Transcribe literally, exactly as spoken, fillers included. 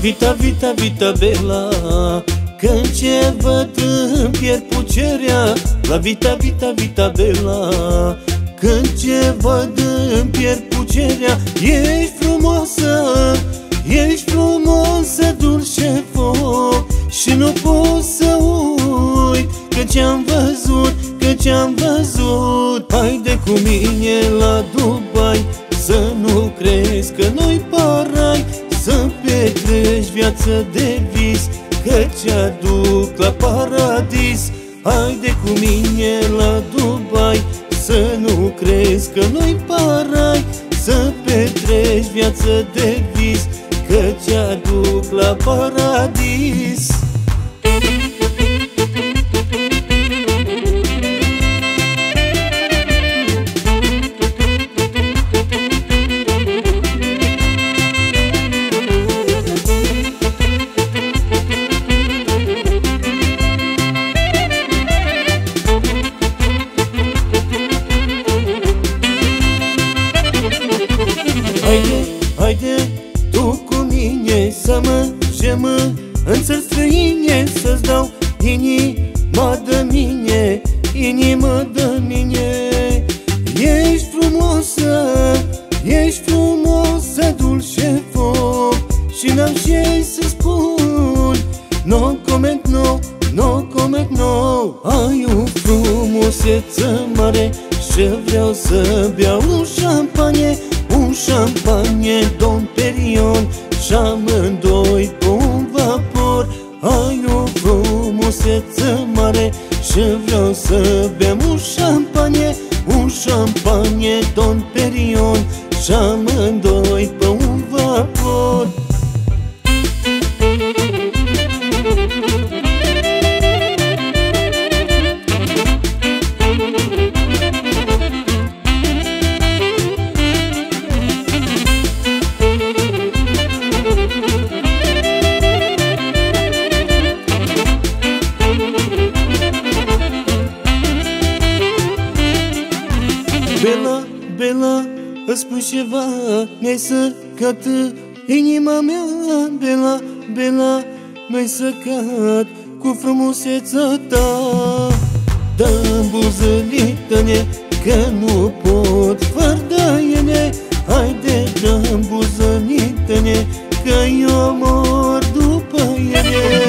Vita, vita, vita bella, când ce văd îmi pierd pucerea. La vita, vita, vita bella, când ce văd îmi pierd pucerea. Ești frumoasă, ești frumoasă, dulce foc, și nu pot să uit că ce-am văzut, că ce-am văzut. Haide cu mine la Dubai, să nu crezi că noi parai, să petreci viață de vis, că ce-aduc la paradis. Haide cu mine la Dubai, să nu crezi că noi parai, să petreci viață de vis, că ce-aduc la paradis. Haide, haide, tu cu mine să mă gemă în țări străine, să-ți dau inima de mine, inima de mine. Ești frumoasă, ești frumoasă, dulce foc, și n-am ce să spun. No comment, no, no comment, no. Ai o frumusețe mare și vreau să beau un șampanie, un șampanie Dom Perignon, și amândoi pe un vapor. Ai o frumusețe mare și vreau să bem un șampanie, un șampanie Dom Perignon, și amândoi pe un vapor. Bella, Bella, îți spun ceva, mi-ai săcat inima mea. Bella, Bella, mi-ai săcat cu frumusețea ta. Dă-mi buzălită-ne, că nu pot fără de ele. Haide, dă-mi buzălită-ne, că eu mor după ele.